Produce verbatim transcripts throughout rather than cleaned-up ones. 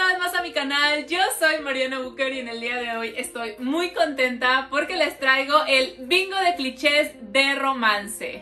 una vez más a mi canal. Yo soy Mariana Bucher y en el día de hoy estoy muy contenta porque les traigo el bingo de clichés de romance.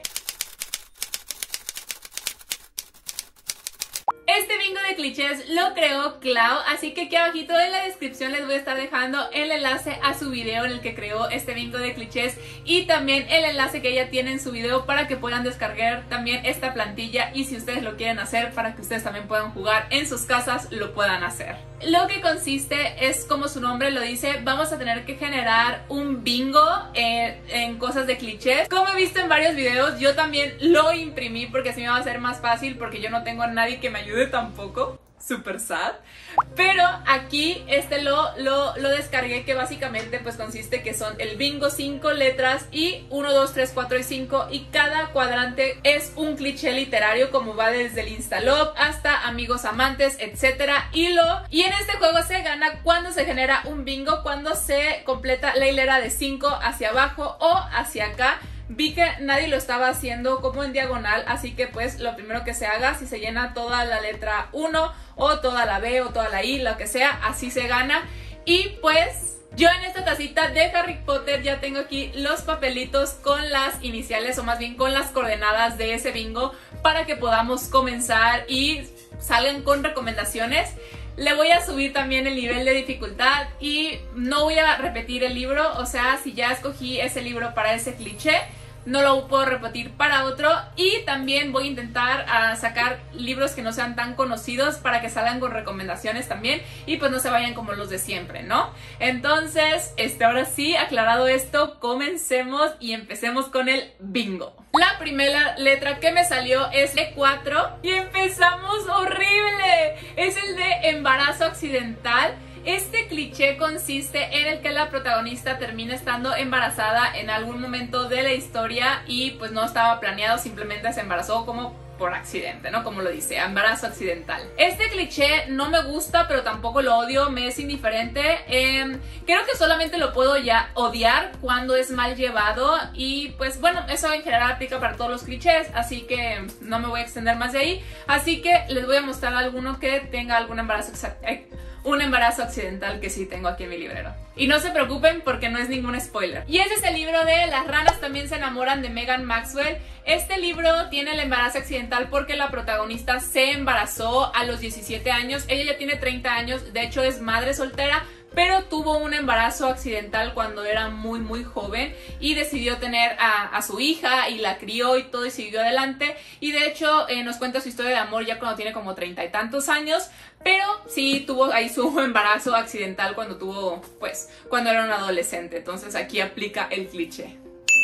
Este bingo de clichés lo creó Clau, así que aquí abajito en la descripción les voy a estar dejando el enlace a su video en el que creó este bingo de clichés y también el enlace que ella tiene en su video para que puedan descargar también esta plantilla y si ustedes lo quieren hacer para que ustedes también puedan jugar en sus casas, lo puedan hacer. Lo que consiste es, como su nombre lo dice, vamos a tener que generar un bingo en, en cosas de clichés. Como he visto en varios videos, yo también lo imprimí porque así me va a ser más fácil porque yo no tengo a nadie que me ayude tampoco. Super sad. Pero aquí este lo, lo, lo descargué, que básicamente pues consiste que son el bingo cinco letras y uno, dos, tres, cuatro y cinco, y cada cuadrante es un cliché literario, como va desde el Instalove hasta amigos amantes, etcétera. Y, lo, y en este juego se gana cuando se genera un bingo, cuando se completa la hilera de cinco hacia abajo o hacia acá. Vi que nadie lo estaba haciendo como en diagonal, así que pues lo primero que se haga, si se llena toda la letra uno o toda la B o toda la I, lo que sea, así se gana. Y pues yo en esta tacita de Harry Potter ya tengo aquí los papelitos con las iniciales, o más bien con las coordenadas de ese bingo, para que podamos comenzar y salgan con recomendaciones. Le voy a subir también el nivel de dificultad y no voy a repetir el libro, o sea, si ya escogí ese libro para ese cliché, no lo puedo repetir para otro. Y también voy a intentar uh, sacar libros que no sean tan conocidos para que salgan con recomendaciones también y pues no se vayan como los de siempre, ¿no? Entonces, este, ahora sí, aclarado esto, comencemos y empecemos con el bingo. La primera letra que me salió es E cuatro y empezamos horrible. Es el de embarazo accidental. Este cliché consiste en el que la protagonista termina estando embarazada en algún momento de la historia y pues no estaba planeado, simplemente se embarazó como por accidente, ¿no? Como lo dice, embarazo accidental. Este cliché no me gusta, pero tampoco lo odio, me es indiferente. Eh, creo que solamente lo puedo ya odiar cuando es mal llevado y pues bueno, eso en general aplica para todos los clichés, así que no me voy a extender más de ahí. Así que les voy a mostrar alguno que tenga algún embarazo eh, un embarazo accidental que sí tengo aquí en mi librero. Y no se preocupen porque no es ningún spoiler. Y ese es el libro de Las ranas también se enamoran, de Megan Maxwell. Este libro tiene el embarazo accidental porque la protagonista se embarazó a los diecisiete años. Ella ya tiene treinta años, de hecho es madre soltera, pero tuvo un embarazo accidental cuando era muy muy joven y decidió tener a, a su hija y la crió y todo y siguió adelante. Y de hecho eh, nos cuenta su historia de amor ya cuando tiene como treinta y tantos años, pero sí tuvo ahí su embarazo accidental cuando tuvo, pues, cuando era un adolescente. Entonces aquí aplica el cliché.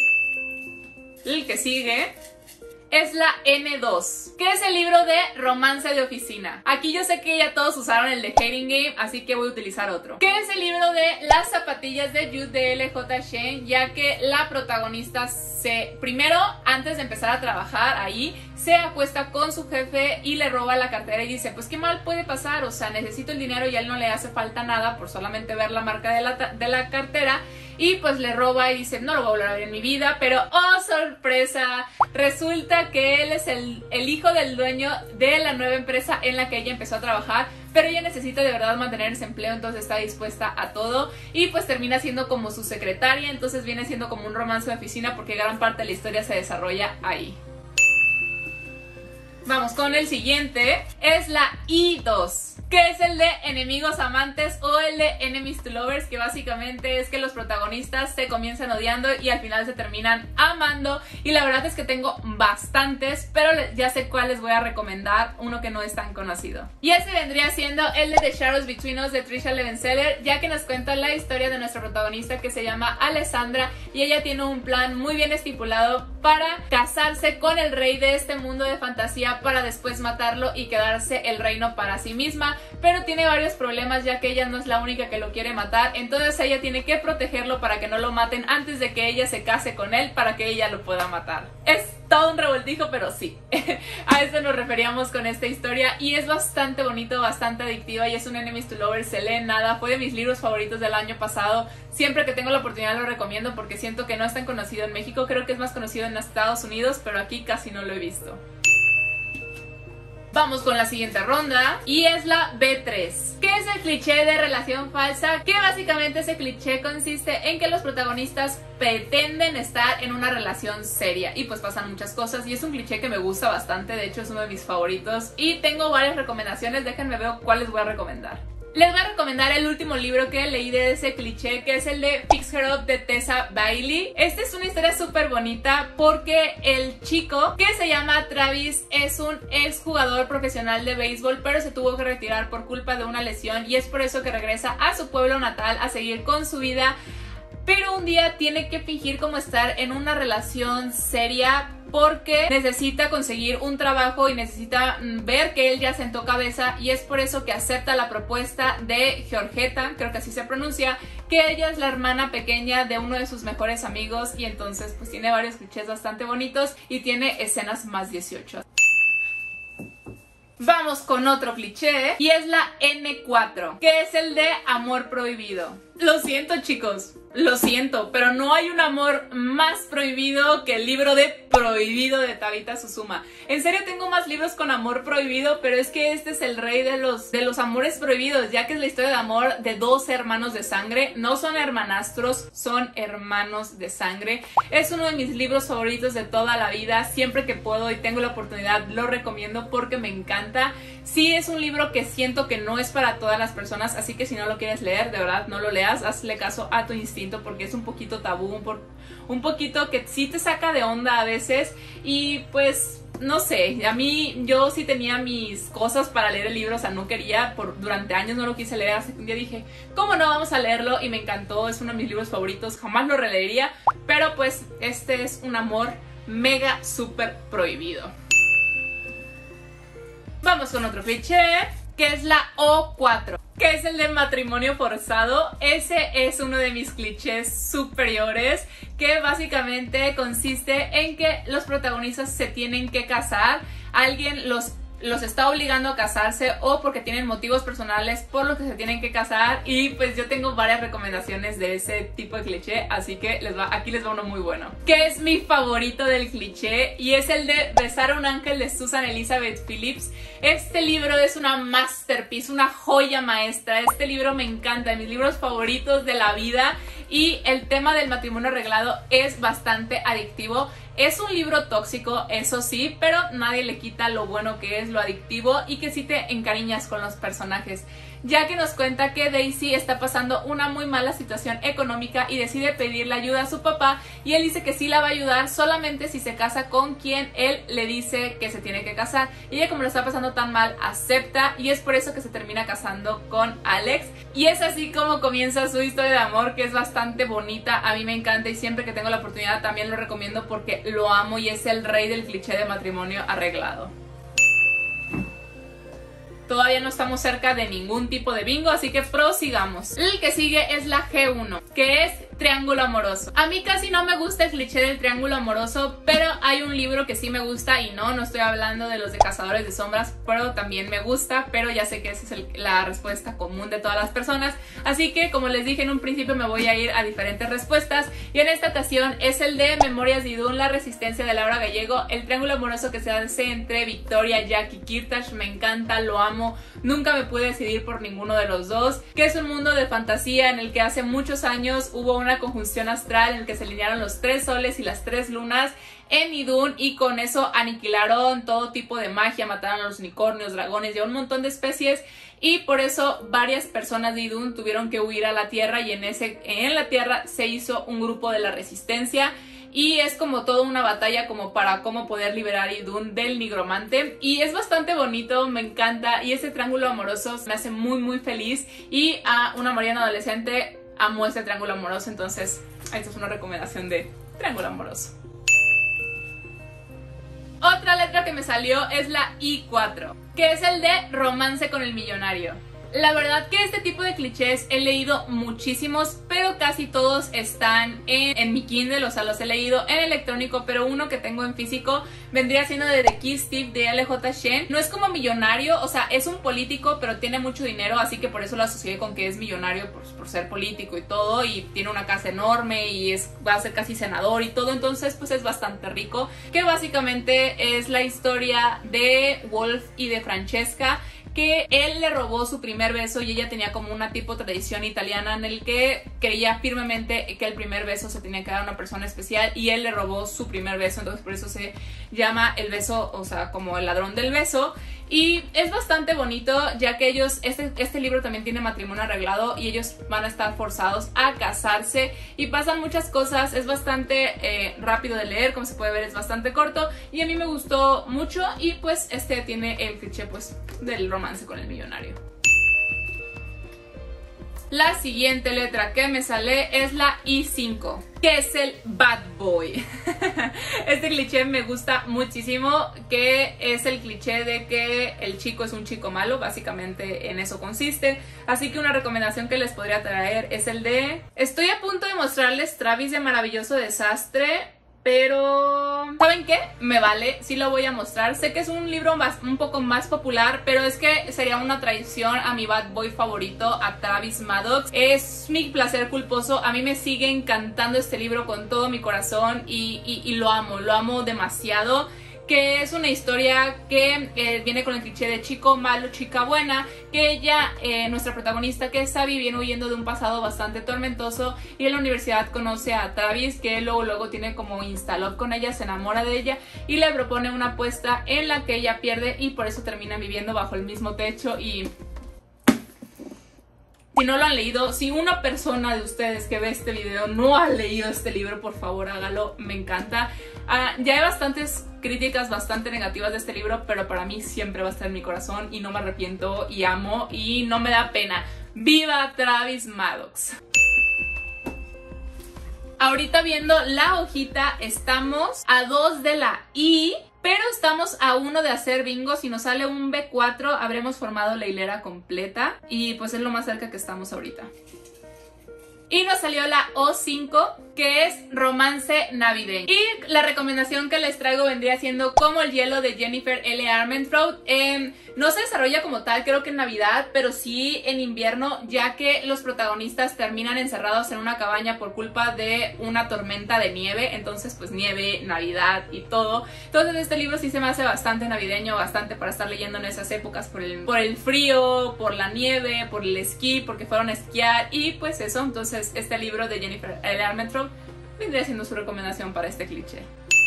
El que sigue es la ene dos, que es el libro de romance de oficina. Aquí yo sé que ya todos usaron el de Hating Game, así que voy a utilizar otro, que es el libro de Las zapatillas de Jude de ele jota Shane, ya que la protagonista se, primero, antes de empezar a trabajar ahí, se acuesta con su jefe y le roba la cartera y dice, pues qué mal puede pasar, o sea, necesito el dinero y a él no le hace falta nada por solamente ver la marca de la, de la cartera. Y pues le roba y dice, no lo voy a volver a ver en mi vida, pero ¡oh, sorpresa! Resulta que él es el, el hijo del dueño de la nueva empresa en la que ella empezó a trabajar, pero ella necesita de verdad mantener ese empleo, entonces está dispuesta a todo y pues termina siendo como su secretaria, entonces viene siendo como un romance de oficina porque gran parte de la historia se desarrolla ahí. Vamos con el siguiente, es la i dos, que es el de enemigos amantes o el de enemies to lovers, que básicamente es que los protagonistas se comienzan odiando y al final se terminan amando. Y la verdad es que tengo bastantes, pero ya sé cuál les voy a recomendar, uno que no es tan conocido. Y ese vendría siendo el de The Shadows Between Us de Trisha Levenseller, ya que nos cuenta la historia de nuestra protagonista que se llama Alessandra y ella tiene un plan muy bien estipulado para casarse con el rey de este mundo de fantasía para después matarlo y quedarse el reino para sí misma, pero tiene varios problemas ya que ella no es la única que lo quiere matar, entonces ella tiene que protegerlo para que no lo maten antes de que ella se case con él para que ella lo pueda matar. Es todo un revoltijo, pero sí, a eso nos referíamos con esta historia y es bastante bonito, bastante adictiva y es un enemies to lovers, se lee nada, fue de mis libros favoritos del año pasado, siempre que tengo la oportunidad lo recomiendo porque siento que no es tan conocido en México, creo que es más conocido en Estados Unidos, pero aquí casi no lo he visto. Vamos con la siguiente ronda y es la B tres. ¿Qué es el cliché de relación falsa? Que básicamente ese cliché consiste en que los protagonistas pretenden estar en una relación seria y pues pasan muchas cosas y es un cliché que me gusta bastante, de hecho es uno de mis favoritos y tengo varias recomendaciones, déjenme ver cuáles voy a recomendar. Les voy a recomendar el último libro que leí de ese cliché, que es el de Fix Her Up de Tessa Bailey. Esta es una historia súper bonita porque el chico que se llama Travis es un ex jugador profesional de béisbol, pero se tuvo que retirar por culpa de una lesión y es por eso que regresa a su pueblo natal a seguir con su vida. Pero un día tiene que fingir como estar en una relación seria porque necesita conseguir un trabajo y necesita ver que él ya sentó cabeza y es por eso que acepta la propuesta de Georgetta, creo que así se pronuncia, que ella es la hermana pequeña de uno de sus mejores amigos y entonces pues tiene varios clichés bastante bonitos y tiene escenas más dieciocho. Vamos con otro cliché y es la N cuatro, que es el de amor prohibido. Lo siento chicos, lo siento, pero no hay un amor más prohibido que el libro de Prohibido de Tabitha Susuma. En serio tengo más libros con amor prohibido, pero es que este es el rey de los, de los amores prohibidos, ya que es la historia de amor de dos hermanos de sangre. No son hermanastros, son hermanos de sangre. Es uno de mis libros favoritos de toda la vida. Siempre que puedo y tengo la oportunidad lo recomiendo porque me encanta. Sí es un libro que siento que no es para todas las personas, así que si no lo quieres leer, de verdad no lo leas, hazle caso a tu instinto porque es un poquito tabú, un, por, un poquito que sí te saca de onda a veces y pues no sé, a mí yo sí tenía mis cosas para leer el libro, o sea no quería, por, durante años no lo quise leer, hasta que un día dije, ¿cómo no? Vamos a leerlo y me encantó, es uno de mis libros favoritos, jamás lo releería, pero pues este es un amor mega súper prohibido. Vamos con otro cliché, que es la O cuatro, que es el de matrimonio forzado. Ese es uno de mis clichés superiores, que básicamente consiste en que los protagonistas se tienen que casar, alguien los los está obligando a casarse o porque tienen motivos personales por los que se tienen que casar y pues yo tengo varias recomendaciones de ese tipo de cliché, así que les va, aquí les va uno muy bueno, que es mi favorito del cliché y es el de Besar a un ángel de Susan Elizabeth Phillips. Este libro es una masterpiece, una joya maestra, este libro me encanta, de mis libros favoritos de la vida y el tema del matrimonio arreglado es bastante adictivo. Es un libro tóxico, eso sí, pero nadie le quita lo bueno que es, lo adictivo y que sí te encariñas con los personajes. Ya que nos cuenta que Daisy está pasando una muy mala situación económica y decide pedirle ayuda a su papá y él dice que sí la va a ayudar solamente si se casa con quien él le dice que se tiene que casar. Y ella, como lo está pasando tan mal, acepta y es por eso que se termina casando con Alex. Y es así como comienza su historia de amor, que es bastante bonita, a mí me encanta y siempre que tengo la oportunidad también lo recomiendo porque lo amo y es el rey del cliché de matrimonio arreglado. Todavía no estamos cerca de ningún tipo de bingo, así que prosigamos. El que sigue es la G uno, que es triángulo amoroso. A mí casi no me gusta el cliché del triángulo amoroso, pero hay un libro que sí me gusta y no, no estoy hablando de los de Cazadores de Sombras, pero también me gusta, pero ya sé que esa es el, la respuesta común de todas las personas, así que como les dije en un principio me voy a ir a diferentes respuestas y en esta ocasión es el de Memorias de Idún, la resistencia de Laura Gallego, el triángulo amoroso que se hace entre Victoria, Jack y Kirtash, me encanta, lo amo, nunca me pude decidir por ninguno de los dos, que es un mundo de fantasía en el que hace muchos años hubo una conjunción astral en el que se alinearon los tres soles y las tres lunas en Idún y con eso aniquilaron todo tipo de magia, mataron a los unicornios, dragones y a un montón de especies y por eso varias personas de Idún tuvieron que huir a la tierra y en, ese, en la tierra se hizo un grupo de la resistencia y es como toda una batalla como para cómo poder liberar Idún del nigromante y es bastante bonito, me encanta y ese triángulo amoroso me hace muy muy feliz y a una Mariana adolescente amo este triángulo amoroso, entonces esta es una recomendación de triángulo amoroso. Otra letra que me salió es la I cuatro, que es el de Romance con el millonario. La verdad que este tipo de clichés he leído muchísimos, pero casi todos están en, en mi Kindle, o sea, los he leído en electrónico, pero uno que tengo en físico vendría siendo de The Key Steve de L J Shen. No es como millonario, o sea, es un político, pero tiene mucho dinero, así que por eso lo asocié con que es millonario por, por ser político y todo, y tiene una casa enorme y es, va a ser casi senador y todo, entonces pues es bastante rico, que básicamente es la historia de Wolf y de Francesca, que él le robó su primer beso y ella tenía como una tipo tradición italiana en el que creía firmemente que el primer beso se tenía que dar a una persona especial y él le robó su primer beso, entonces por eso se llama el beso, o sea, como el ladrón del beso. Y es bastante bonito, ya que ellos, este, este libro también tiene matrimonio arreglado y ellos van a estar forzados a casarse y pasan muchas cosas. Es bastante eh, rápido de leer, como se puede ver es bastante corto y a mí me gustó mucho y pues este tiene el cliché pues del romance con el millonario. La siguiente letra que me sale es la I cinco, que es el bad boy. Este cliché me gusta muchísimo, que es el cliché de que el chico es un chico malo, básicamente en eso consiste. Así que una recomendación que les podría traer es el de... Estoy a punto de mostrarles Travis de Maravilloso Desastre, pero ¿saben qué? Me vale, sí lo voy a mostrar. Sé que es un libro más, un poco más popular, pero es que sería una traición a mi bad boy favorito, a Travis Maddox. Es mi placer culposo, a mí me sigue encantando este libro con todo mi corazón y, y, y lo amo, lo amo demasiado. Que es una historia que eh, viene con el cliché de chico malo, chica buena, que ella, eh, nuestra protagonista, que es Abby, viene huyendo de un pasado bastante tormentoso y en la universidad conoce a Travis, que luego luego tiene como instaló con ella, se enamora de ella y le propone una apuesta en la que ella pierde y por eso terminan viviendo bajo el mismo techo. Y si no lo han leído, si una persona de ustedes que ve este video no ha leído este libro, por favor hágalo, me encanta. Uh, ya hay bastantes críticas bastante negativas de este libro, pero para mí siempre va a estar en mi corazón y no me arrepiento y amo y no me da pena. ¡Viva Travis Maddox! Ahorita viendo la hojita estamos a dos de la I, pero estamos a uno de hacer bingo. Si nos sale un B cuatro habremos formado la hilera completa y pues es lo más cerca que estamos ahorita. Y nos salió la O cinco, que es romance navideño. Y la recomendación que les traigo vendría siendo Como el hielo de Jennifer L. Armentrout. Eh, no se desarrolla como tal, creo que en Navidad, pero sí en invierno, ya que los protagonistas terminan encerrados en una cabaña por culpa de una tormenta de nieve. Entonces pues nieve, Navidad y todo. Entonces este libro sí se me hace bastante navideño, bastante para estar leyendo en esas épocas por el, por el frío, por la nieve, por el esquí, porque fueron a esquiar y pues eso. Entonces este libro de Jennifer L. Armentrout vendría siendo su recomendación para este cliché.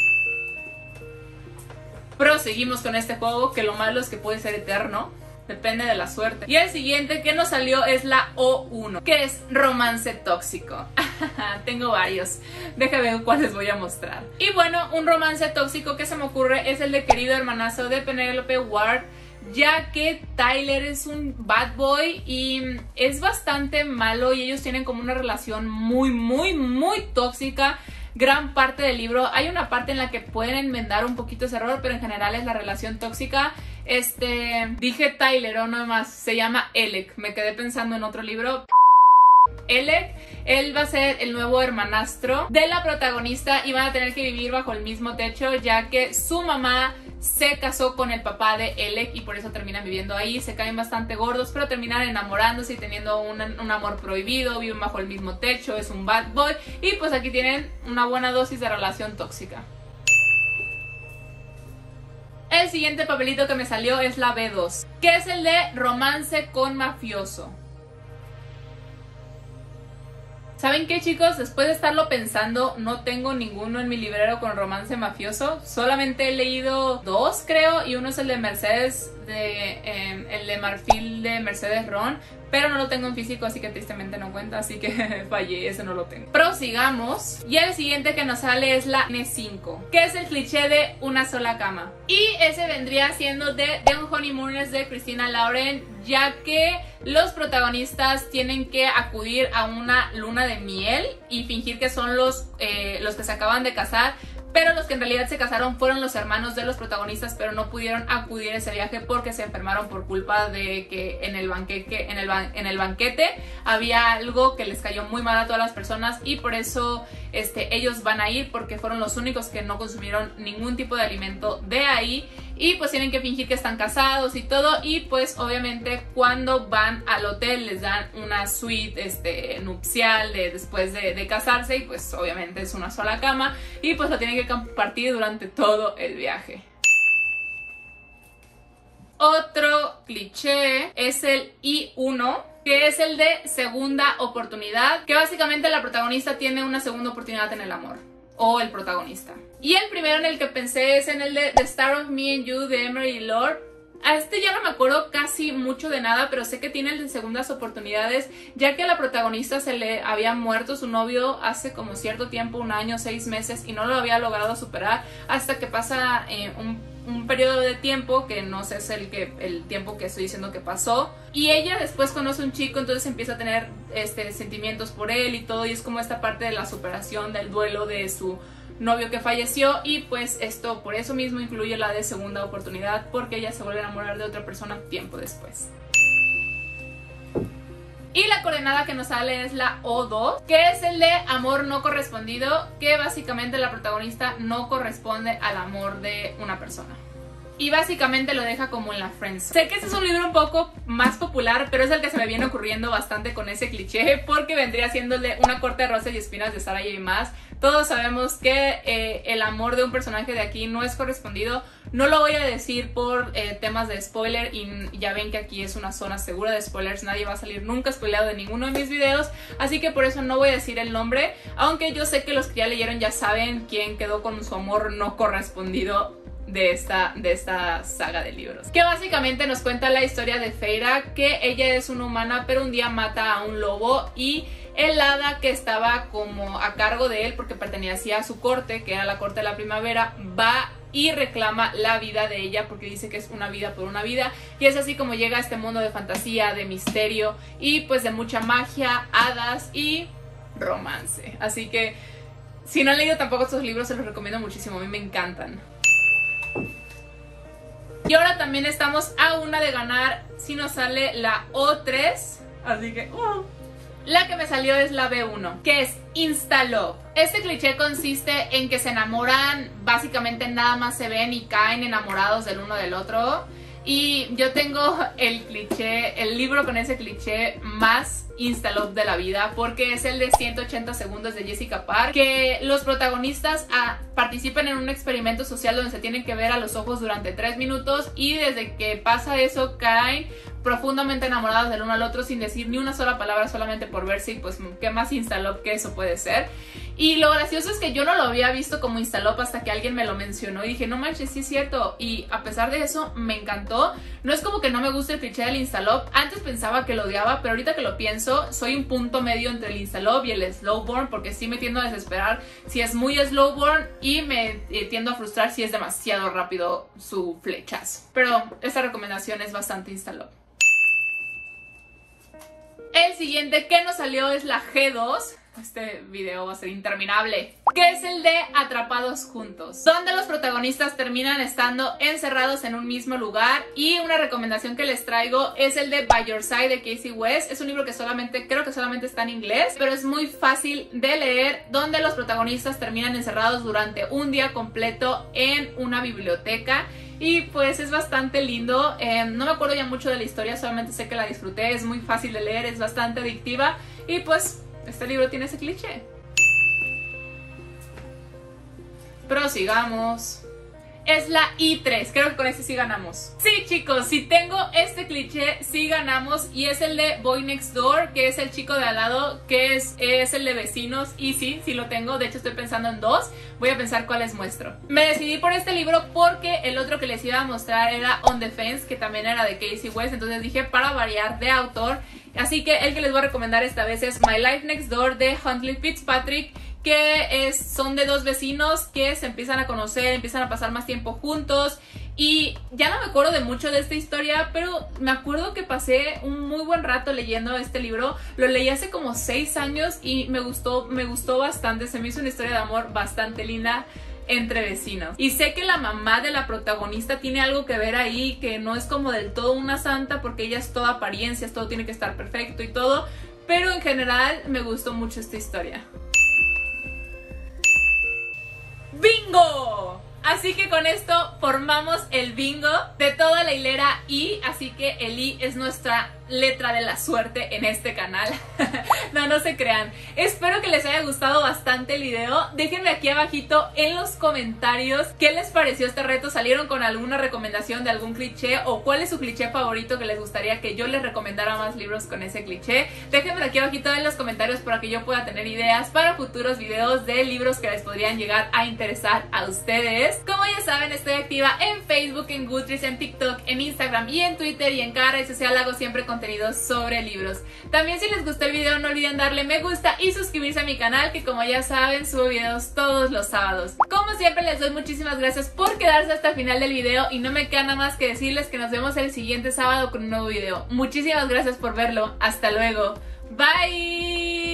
Proseguimos con este juego, que lo malo es que puede ser eterno, depende de la suerte. Y el siguiente que nos salió es la O uno, que es romance tóxico. Tengo varios, déjame ver cuál les voy a mostrar. Y bueno, un romance tóxico que se me ocurre es el de Querido Hermanazo de Penelope Ward, ya que Tyler es un bad boy y es bastante malo y ellos tienen como una relación muy, muy, muy tóxica. Gran parte del libro, hay una parte en la que pueden enmendar un poquito ese error, pero en general es la relación tóxica. Este, dije Tyler o no más, se llama Alec, me quedé pensando en otro libro. Alec, él va a ser el nuevo hermanastro de la protagonista y van a tener que vivir bajo el mismo techo, ya que su mamá se casó con el papá de Alec y por eso terminan viviendo ahí. Se caen bastante gordos, pero terminan enamorándose y teniendo un, un amor prohibido, viven bajo el mismo techo, es un bad boy y pues aquí tienen una buena dosis de relación tóxica. El siguiente papelito que me salió es la B dos, que es el de romance con mafioso. ¿Saben qué, chicos? Después de estarlo pensando, no tengo ninguno en mi librero con romance mafioso. Solamente he leído dos, creo, y uno es el de Mercedes, de, eh, el de Marfil de Mercedes Ron, pero no lo tengo en físico, así que tristemente no cuenta, así que fallé, ese no lo tengo. Prosigamos. Y el siguiente que nos sale es la N cinco, que es el cliché de una sola cama. Y ese vendría siendo de The Honeymooners de Christina Lauren, ya que los protagonistas tienen que acudir a una luna de miel y fingir que son los, eh, los que se acaban de casar, pero los que en realidad se casaron fueron los hermanos de los protagonistas, pero no pudieron acudir a ese viaje porque se enfermaron por culpa de que en el banquete, en el, ban en el banquete había algo que les cayó muy mal a todas las personas, y por eso este, ellos van a ir porque fueron los únicos que no consumieron ningún tipo de alimento de ahí, y pues tienen que fingir que están casados y todo, y pues obviamente cuando van al hotel les dan una suite este, nupcial de, después de, de casarse, y pues obviamente es una sola cama y pues lo tienen que compartir durante todo el viaje. Otro cliché es el I uno, que es el de segunda oportunidad, que básicamente la protagonista tiene una segunda oportunidad en el amor, o el protagonista. Y el primero en el que pensé es en el de The Star of Me and You de Emery Lord. A este ya no me acuerdo casi mucho de nada, pero sé que tiene el de segundas oportunidades, ya que a la protagonista se le había muerto su novio hace como cierto tiempo, un año, seis meses, y no lo había logrado superar hasta que pasa eh, un, un periodo de tiempo, que no sé, es el, que, el tiempo que estoy diciendo que pasó, y ella después conoce a un chico, entonces empieza a tener este, sentimientos por él y todo, y es como esta parte de la superación del duelo de su novio que falleció, y pues esto por eso mismo incluye la de segunda oportunidad, porque ella se vuelve a enamorar de otra persona tiempo después. Y la coordenada que nos sale es la O dos, que es el de amor no correspondido, que básicamente la protagonista no corresponde al amor de una persona. Y básicamente lo deja como en la friendzone. Sé que este es un libro un poco más popular, pero es el que se me viene ocurriendo bastante con ese cliché, porque vendría siendo el de Una corte de rosas y espinas de Sarah J. Maas. Todos sabemos que eh, el amor de un personaje de aquí no es correspondido. No lo voy a decir por eh, temas de spoiler, y ya ven que aquí es una zona segura de spoilers. Nadie va a salir nunca spoileado de ninguno de mis videos, así que por eso no voy a decir el nombre, aunque yo sé que los que ya leyeron ya saben quién quedó con su amor no correspondido de esta, de esta saga de libros, que básicamente nos cuenta la historia de Feyre, que ella es una humana pero un día mata a un lobo, y el hada que estaba como a cargo de él porque pertenecía a su corte, que era la corte de la primavera, va y reclama la vida de ella porque dice que es una vida por una vida, y es así como llega a este mundo de fantasía, de misterio y pues de mucha magia, hadas y romance. Así que si no han leído tampoco estos libros, se los recomiendo muchísimo, a mí me encantan. Y ahora también estamos a una de ganar si nos sale la O tres, así que uh. la que me salió es la B uno, que es Insta-Love. Este cliché consiste en que se enamoran, básicamente nada más se ven y caen enamorados del uno del otro. Y yo tengo el cliché, el libro con ese cliché más Insta-Love de la vida, porque es el de ciento ochenta segundos de Jessica Park, que los protagonistas ah, participan en un experimento social donde se tienen que ver a los ojos durante tres minutos, y desde que pasa eso caen profundamente enamorados del uno al otro sin decir ni una sola palabra, solamente por verse, y pues qué más Insta-Love que eso puede ser. Y lo gracioso es que yo no lo había visto como Insta-Love hasta que alguien me lo mencionó y dije, no manches, sí es cierto, y a pesar de eso me encantó. No es como que no me guste el cliché del Insta-Love, antes pensaba que lo odiaba, pero ahorita que lo pienso, soy un punto medio entre el Insta-Love y el slow burn, porque sí me tiendo a desesperar si es muy slow burn, y me eh, tiendo a frustrar si es demasiado rápido su flechazo. Pero esta recomendación es bastante Insta-Love. El siguiente que nos salió es la G dos. Este video va a ser interminable, que es el de Atrapados Juntos, donde los protagonistas terminan estando encerrados en un mismo lugar. Y una recomendación que les traigo es el de By Your Side de Casey West. Es un libro que solamente, creo que solamente está en inglés, pero es muy fácil de leer, donde los protagonistas terminan encerrados durante un día completo en una biblioteca. Y pues es bastante lindo, eh, no me acuerdo ya mucho de la historia, solamente sé que la disfruté, es muy fácil de leer, es bastante adictiva, y pues este libro tiene ese cliché. Prosigamos. Es la I tres, creo que con este sí ganamos. Sí, chicos, si tengo este cliché, sí ganamos. Y es el de Boy Next Door, que es el chico de al lado, que es, es el de vecinos. Y sí, sí lo tengo, de hecho estoy pensando en dos. Voy a pensar cuáles muestro. Me decidí por este libro porque el otro que les iba a mostrar era On the Fence, que también era de Casey West. Entonces dije, para variar de autor. Así que el que les voy a recomendar esta vez es My Life Next Door de Huntley Fitzpatrick, que es, son de dos vecinos que se empiezan a conocer, empiezan a pasar más tiempo juntos. Y ya no me acuerdo de mucho de esta historia, pero me acuerdo que pasé un muy buen rato leyendo este libro. Lo leí hace como seis años y me gustó, me gustó bastante. Se me hizo una historia de amor bastante linda. entre vecinos. Y sé que la mamá de la protagonista tiene algo que ver ahí, que no es como del todo una santa porque ella es toda apariencias, todo tiene que estar perfecto y todo, pero en general me gustó mucho esta historia. ¡Bingo! Así que con esto formamos el bingo de toda la hilera I, así que el I es nuestra letra de la suerte en este canal. No, no se crean. Espero que les haya gustado bastante el video. Déjenme aquí abajito en los comentarios qué les pareció este reto. ¿Salieron con alguna recomendación de algún cliché? ¿O cuál es su cliché favorito que les gustaría que yo les recomendara más libros con ese cliché? Déjenme aquí abajito en los comentarios para que yo pueda tener ideas para futuros videos de libros que les podrían llegar a interesar a ustedes. Como ya saben, estoy activa en Facebook, en Goodreads, en TikTok, en Instagram y en Twitter, y en cada red social hago siempre contenidos sobre libros. También, si les gustó el video, no olviden darle me gusta y suscribirse a mi canal, que como ya saben subo videos todos los sábados. Como siempre, les doy muchísimas gracias por quedarse hasta el final del video y no me queda nada más que decirles que nos vemos el siguiente sábado con un nuevo video. Muchísimas gracias por verlo. Hasta luego. Bye.